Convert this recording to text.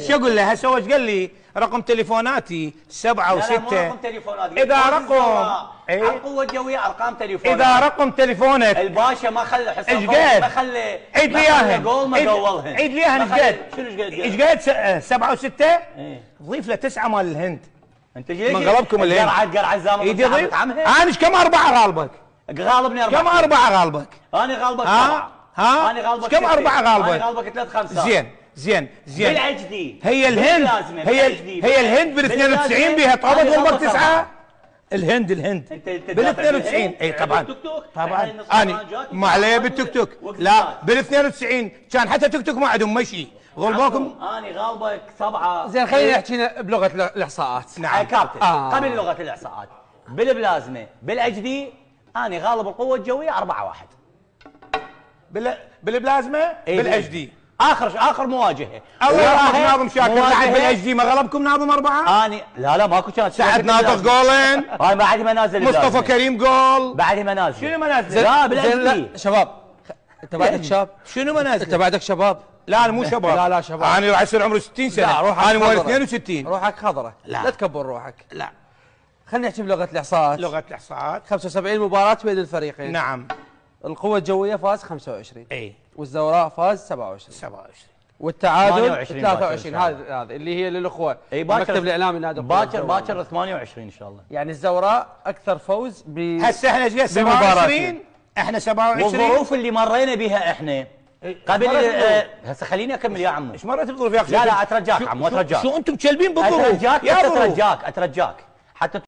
شو اقول له هسه ايش قال لي؟ رقم تليفوناتي 7 و6. لا مو رقم تليفونات. اذا رقم على القوه الجويه ارقام تليفونات. اذا رقم تليفونك الباشا ما خلى حساب ايش قد؟ ما خلى عيد لي اياها. ما قولهن. عيد لي اياها ايش قد؟ شنو ايش قد؟ ايش قد 7 و6؟ ضيف له 9 مال الهند. انت جاي من غلبكم الهند. قرعه الزامه يجي ضيف. انا ايش كم 4 غالبك؟ غالبني 4. كم 4 غالبك؟ انا غالبك 7. ها؟ انا غالبك كم 4 غالبك؟ انا غالبك 3 5. زين بالعجدي هي الهند هي الهند بال 92 بها طابت غلبك 9. الهند بال 92 اي طبعا انا ما عليه بالتوك توك. لا بال 92 كان حتى توك توك ما عندهم مشي غلبوكم. انا غالبك 7. زين خلينا نحكي بلغه الاحصاءات. نعم كابتن. قبل لغه الاحصاءات بالبلازمه بالعجدي انا غالب القوه الجويه 4-1. بالبلازما بالاتش دي اخر مواجهه. الله يرحمك ناظم شاكر لعب بالاتش دي ما غلبكم ناظم 4؟ اني لا ماكو كان سعد ناطق جولين. هاي بعد ما نازل مصطفى كريم جول. بعد ما نازل. شنو ما نازل؟ لا بالاتش دي شباب انت بعدك شاب. شنو ما نازل؟ انت بعدك شباب. لا انا مو شباب. لا شباب. انا راح يصير عمري 60 سنه. لا روحك انا مواليد 62. روحك خضره. لا تكبر روحك. لا خلينا نحكي بلغه الاحصاءات. لغه الاحصاءات 75 مباراه بين الفريقين. نعم. القوه الجويه فاز 25. اي والزوراء فاز 27. والتعادل 23. هذه اللي هي للاخوه. المكتب الاعلامي نادي باكر 28 ان شاء الله. يعني الزوراء اكثر فوز هسه احنا ايش قد 27؟ احنا 27. والظروف اللي مرينا بها احنا قبل هسه خليني اكمل يا عمو. ايش مريت بظروف يا اخي؟ لا اترجاك عمو اترجاك. شو انتم مكلبين بالظروف؟ اترجاك حتى